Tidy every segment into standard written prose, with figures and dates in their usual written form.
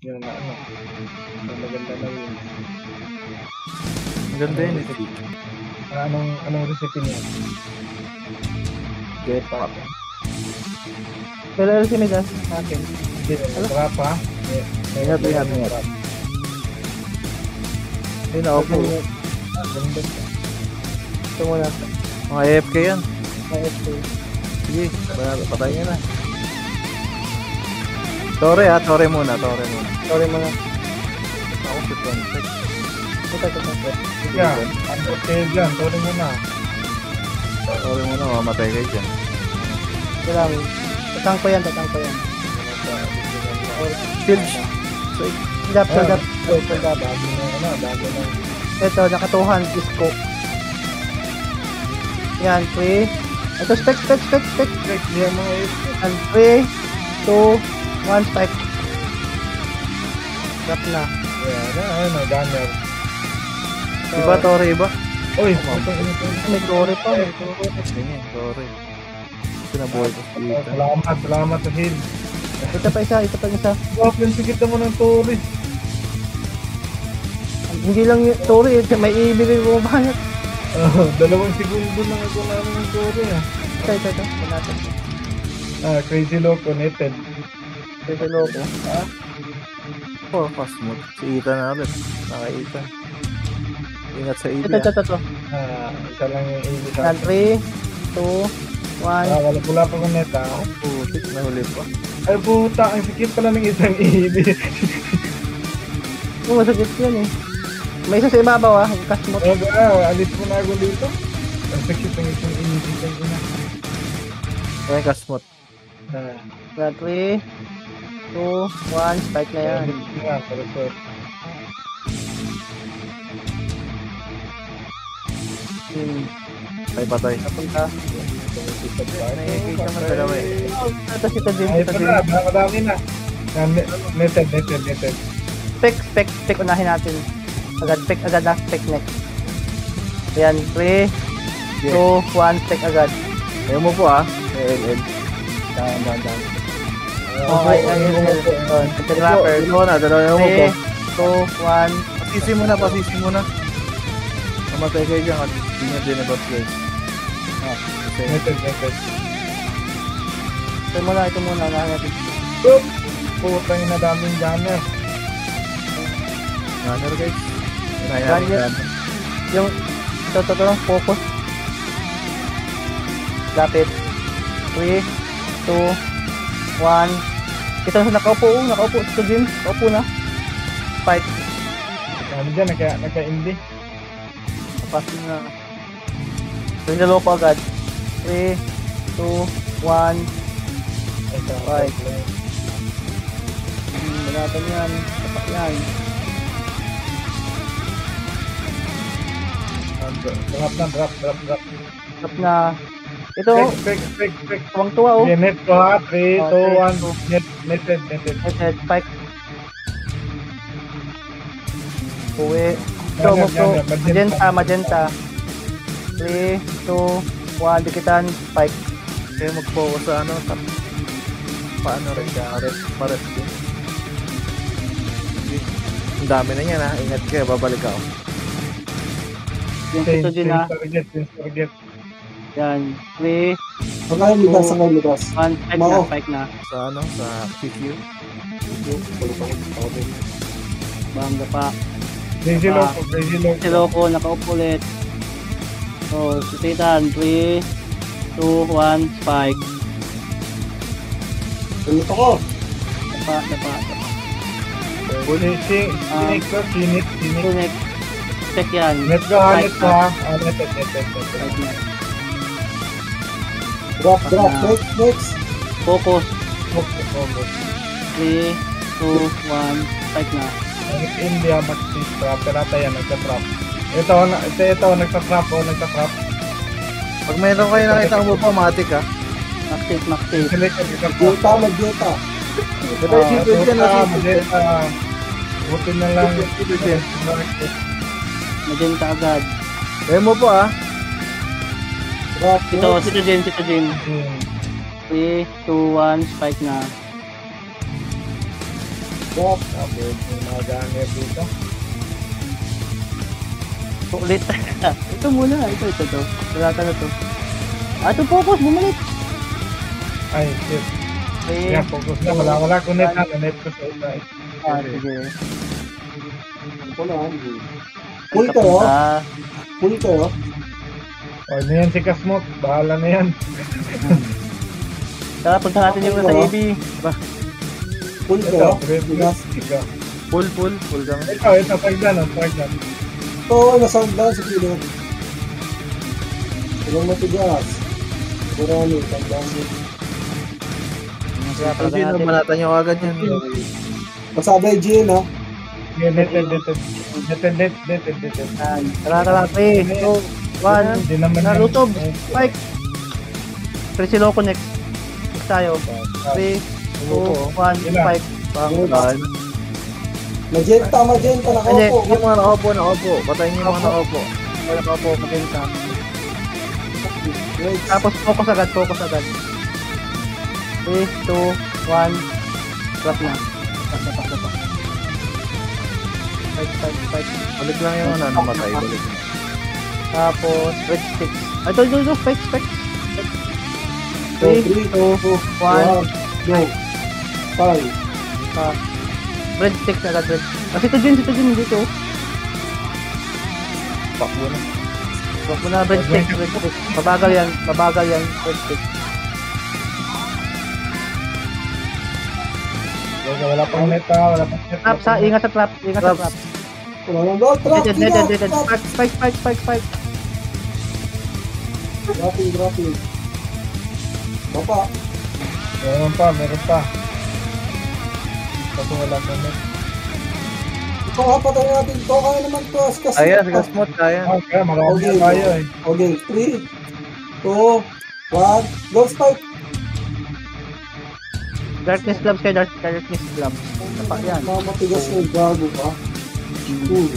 Yung ano, maganda na yun. Ang ganda yun eh. Anong recipe niya? Get up. Pero si Midas natin. Hindi, trap ha? Ingat. Yun ako po. Ito muna. Mga AFK yan. AFK. Sige, patay nyo na. Tore muna. Sorry muna. Ako si Frontex. Ito. Ika, ano kayo dyan? Sorry mo na. Tore muna, mamatay kayo dyan. Kailangan. Tatang ko yan. Shield. Dap. Bago na. Ito, nakatuhan. Disco. Yan, 3. Ito, spec. Check niya mga ito. And 3, 2, 1, spike. Drop na. Yan, gunner. Iba, Tore, iba. Uy, May glory pa. Ganyan, Tore. Pinabuhay ko sa dito. Salamat sa heal. Ito pa isa. Wow, pinsigit naman ng Tori. Hindi lang yung story, may ibigay mo banyak. 2 segundo lang ako namin ng Tori ah. Ito. Natin. Crazy Loco, netted. Ito loko. Oh, fast mode. Si Ethan na ulit. Naka-Ethan. Ingat sa Ethan. Ito. Isa lang yung AD sa Yan, 3, 2, 1. wala pa kong net ah. Putik na huli pa. Ay puta, ang sikit pala ng isang AD. Masakit yun eh. May isa sa ibabaw yung cast mo. Alis mo na ako dito. Ang sikit ng isang AD sa ina. Kaya kasmot. Yan, 3, 2, 1. Spike na yan. Patay. Napunta. Nai-engage naman dalawa eh. Ito si Tajin. Ay pala, madami na. Netted. Spec unahin natin. Agad na spec next. Ayan, 3, 2, 1, spec agad. Ayaw mo po LL. Dan. Okay, Trapper. Dalawa mo po. 3, 2, 1. Pasisi muna. Namatay kayo dyan at hindi nyo dinabot guys. Netted. Ito muna, unahin natin. Puta yung nadaming gunner. Gunner guys. Gunner. Yung, ito lang, focus. Lapit. 3, 2, 1. Ito nakaupo. Ito din, nakaupo na. Spike. Ano dyan, naka-indie. Tapos na. Ito pa agad. 3, 2, 1. Spike. Malatan yan. Tapak yan. Drop na. Ito, Spec. tuwang-tuwa Net ko ha, 3, 2, 1. Netted. Spike. Uwi. Ito, magenta. 3, 2, 1. Dikitan. Spike. Kaya mag-focus sa paano rin ka, pares din. Ang dami na yan ingat kayo, babalik ako. Yung ito din Target. Yan. 3, Sakay ligas. 1. Spike na. Sa PQ. Bangga pa. Crazy Loko, nakaupo ulit. So, si Titan. 3, 2, 1. Spike. Ulit ako. Dapa. Sinit. Next. Check yan. Net ko ha. Netted. Spike na. Drop. Next. Focus. 3, 2, 1. Spike na. India mag-trap. Pirata yan, nagka-trap. Ito, nagka-trap. Pag mayroon kayo nakita mo pa, matik Max-tape. Magdieta. Ito yung sipid dyan, buti na lang. Magenta agad. Ayaw mo po Drop. Ito, si Tajin. 3, 2, 1. Spike na. Drop. Okay, yung mga gunner dito. Ulit. Ito muna. Ito. Wala ka na to. Ito focus. Bumalik. Ay, shit. Okay. Kaya focus na. Wala. Connect na. Connect ko sa isa. Sige. Ako na. Pull kayo. Pull kayo. O, ano yan si Kasmok? Bahala na yan. Tara, punta natin yung sa AB. Pull Ito, kayo. Rebus. Ito. Full kami. Ito, pagdan. Ito, nasa hagdan sa kilid. Ilang matigas. Marami, tandaan mo. Kaya Hindi na manatan nyo agad yan. Masabi, Gin, ha? Dated. Tara. 3, 2, 1. Hindi naman Nalutob. Spike. Crescilo connect. Tayo. 3, 2, 1. Spike. Pangulan. Magenta, Hindi. nakaupo. Yung mga nakaupo. Patayin yung mga nakaupo. Nakaupo. Maganda. Wait, Tapos focus agad. 3, 2, 1. Drop na. Pak. Spike. Balik lang yung namatay. Balik na. Tapos red stick. Ito. Spike. 3, 3, 2, 2, 1. 1, go. 5. Red stick na agad. Kasi ito Jin dito. Pakbo na. Huwag mo na red stick. Mabagal yan. Red stick. Wala pang net. Ingat sa trap. Wala nang go. Trap, Dead. Spike. Dropping. Bapa. Meron pa. Kasi wala pang net. Ito nga, patay natin. Ito kaya naman to. Ayan, si Kasmot. Kaya. Okay, marami na tayo eh. Okay, 3, 2, 1, go spike. Darkness gloves kayo. Darkness gloves. Napa yan. Matigas na yung gago ka. Cool.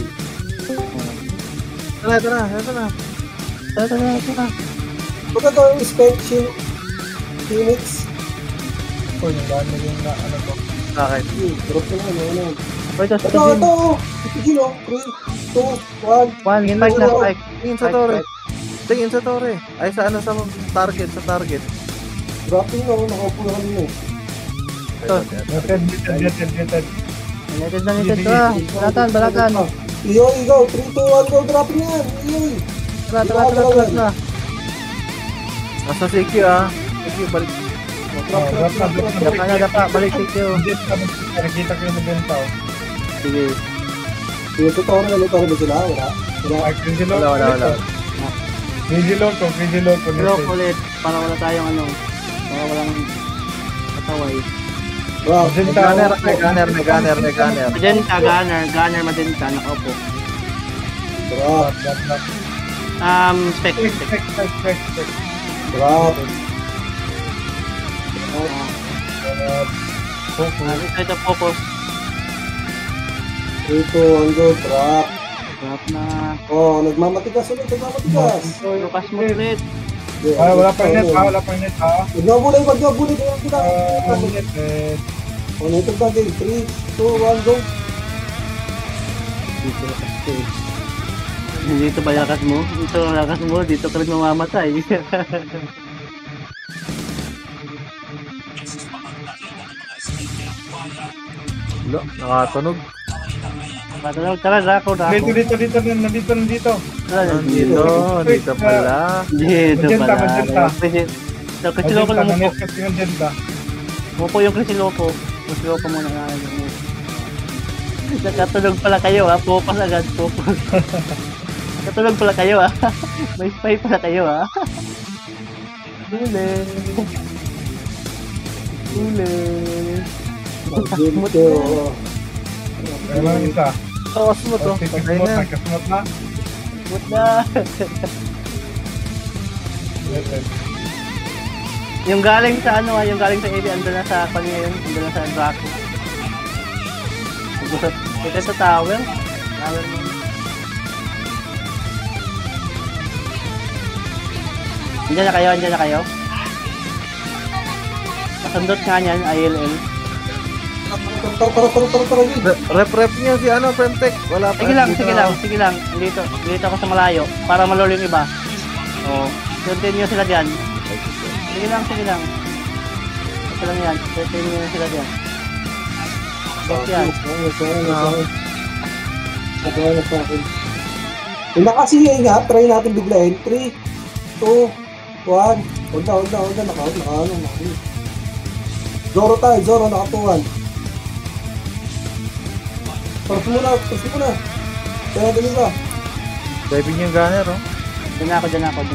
Tara. Pagka ito yung spec, Phoenix. Kung yung gano'n yung ano ko. Bakit? Drop na yan. Ito. Ito. Gino. 3, 2, 1. Spike na. Spike. Tingin sa tore. Ay, sa target. Dropping na. Nakaupo na kanina eh. Ito. Dated. United na. Balatan. Iyo, go. 3, 2, 1, go. Dropping yan. Iyo. Tara. Nasa CQ balik. Dapa. Balik kayo. Nakikita ko yung nabenta. Sige. Yung totoo na ba sila? Wala. Crazy Wala. Crazy Loco. Lock ulit. Para wala tayong para walang kataway. Wow. May gunner. Magenta, gunner, magenta. Nakaupo. Drop. Spec. Drop. Ito focus. 3, 2, 1, go. Drop. Drop na. Oh, nagmamatigas ulit. Lucas mo ulit. Wala pang net. Wag niyo bulay. Ayan kita. Oh, native na game. 3, 2, 1, go. Dito ba lakas mo? Dito ka rin mamamatay. Wala, nakatunog. Tara, Draco. Dito. Nandito pala. Magenta. Krisiloko lang mo. Nanet kasi yung Magenta. Mupo yung Krisiloko. Krisiloko muna nga. Nakatunog pala kayo focus agad. Nakatunog pala kayo May spy pala kayo Huli. Kaya lang isa. Tawas mo to. Patay na. Kasmot na. Good na. Yung galing sa yung galing sa area, andun na sa kanya yun, andun na sa Draco. Ito sa tower. Tower mo. Andiyan na kayo. Masundot nga niyan, ILL. Tara, yun. Rep niya si ano, Femtech. Wala pa. Sige lang, dito sige na lang, ako. sige lang. Dito ako sa malayo para malolo yung iba. Oh, continue sila diyan. Sige lang. Ito lang yan. Continue sila diyan. Yan. Sa akin. Yung nakasiya nga, try natin biglayin. 3, 2, 1. Hold na. Naka. Zoro tayo, nakatuwan. Pars mo na. Kaya natin isa. Diving yung gunner, oh. Diyan ako.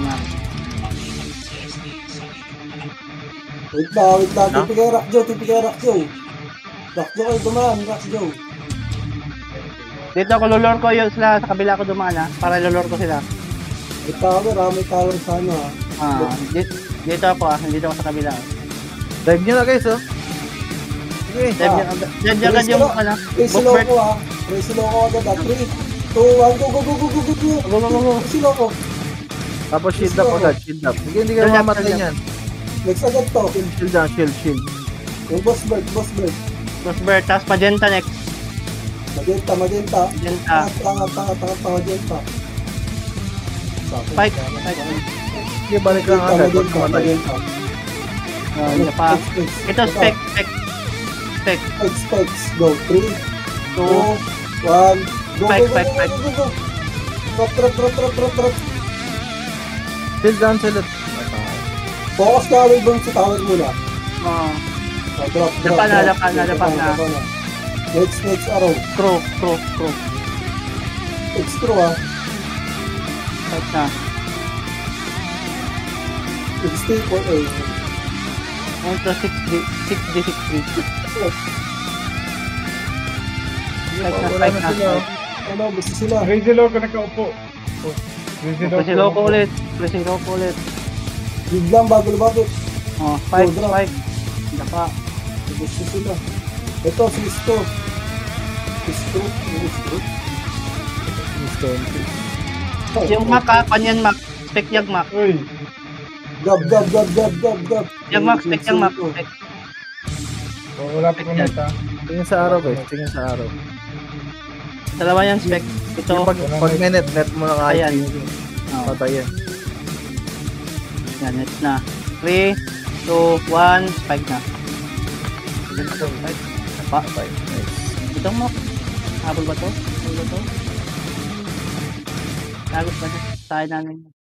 Wait lang. No? Tipi kay Rock Joe. Rock Joe kayo dumaan, Rock Joe. Dito ako lolor ko yung sila sa kabila ko dumaan ha. Para lolor ko sila. May tower sa ano ha. Dito ako dito ako sa kabila. Dive nyo na, guys, oh. Sige. Diyan agad yung ano. Crazy Loco ha. Crazy Loco agad ha. 3, 2, 1, go. Go. Crazy Loco. Tapos shield up agad, shield up. Sige, hindi ka Shield up, mamatay shield up. niyan. Next agad to. Shield down, shield. Yung boss bird. Crossbear, tapos magenta next. Magenta. Magenta. Tanga, magenta. Spike. Sige, balik lang agad. Huwag mamatay. Magenta. Ano pa? Ito spec. Spikes. Go. 3, 2, 1. Go. Spike. Drop. Shield down, shield up. Focus ka away bang sa tower muna. Drop. Dapat na. Next arrow. Crow. Extra ha. Spike na. Stay for A. Ito 6D. Wala na sila, oh. Ano, basta sila. Crazy Loco nakaupo. Oh, Pressing Loco ulit. Biglang bago lumapit. Spike. Go, drop. Dapa. Gusto sila. Ito, si Isko. Yung Mac panyan Mac. Spec yung Mac. Uy, Gab. Yung Mac, spec yung Mac. Spec. wala pa connect ha. Tingin sa araw, guys. Tingin sa araw. Dalawa yan spec. Ito. Yung pag minute, net mo na kahit Ayan. yung Oh, patayin. yan, net na. 3, 2, 1, spike na. Dapa. Nice. Itong Mac. Habol ba to? Tagot ba to? Tayo namin.